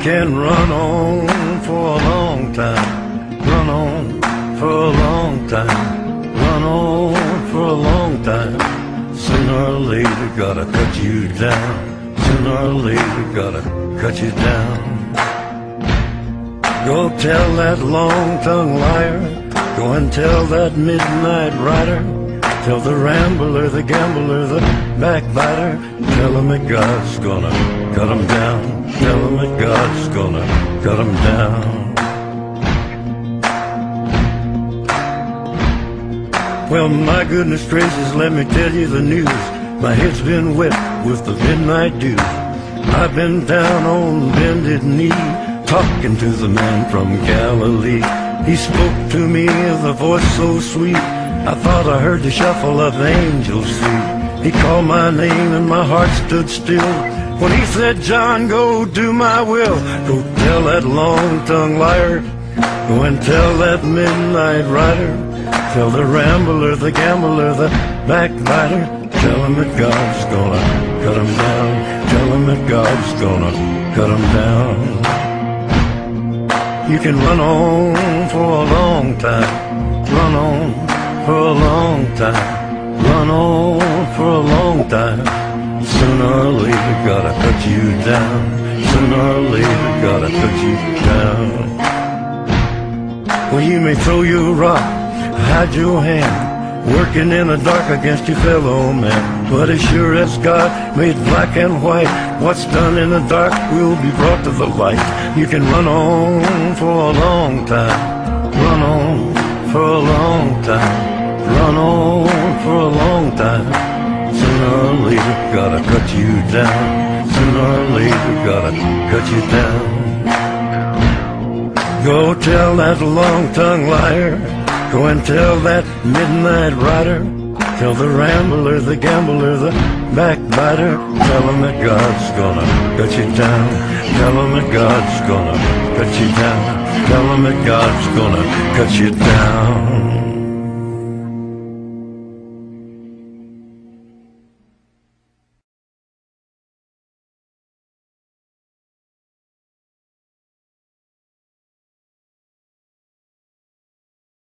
can run on for a long time, run on for a long time, run on for a long time. Sooner or later gotta cut you down, sooner or later gotta cut you down. Go tell that long-tongued liar, go and tell that midnight rider, tell the rambler, the gambler, the backbiter, tell him that God's gonna cut him down, tell him that God's gonna cut him down. Well, my goodness gracious, let me tell you the news. My head's been wet with the midnight dew. I've been down on bended knee, talking to the man from Galilee. He spoke to me with a voice so sweet, I thought I heard the shuffle of angels' feet. He called my name and my heart stood still when he said, John, go do my will. Go tell that long-tongued liar, go and tell that midnight rider, tell the rambler, the gambler, the backbiter, tell him that God's gonna cut him down, tell him that God's gonna cut him down. You can run on for a long time, run on for a long time, run on for a long time. Sooner or later gotta cut you down, sooner or later gotta cut you down. Well, you may throw your rock, hide your hand, working in the dark against your fellow man, but as sure as God made black and white, what's done in the dark will be brought to the light. You can run on for a long time, run on for a long time, run on for a long time. Sooner or later gotta cut you down, sooner or later gotta cut you down. Go tell that long-tongued liar, go and tell that midnight rider, tell the rambler, the gambler, the backbiter, tell him that God's gonna cut you down, tell him that God's gonna cut you down, tell him that God's gonna cut you down.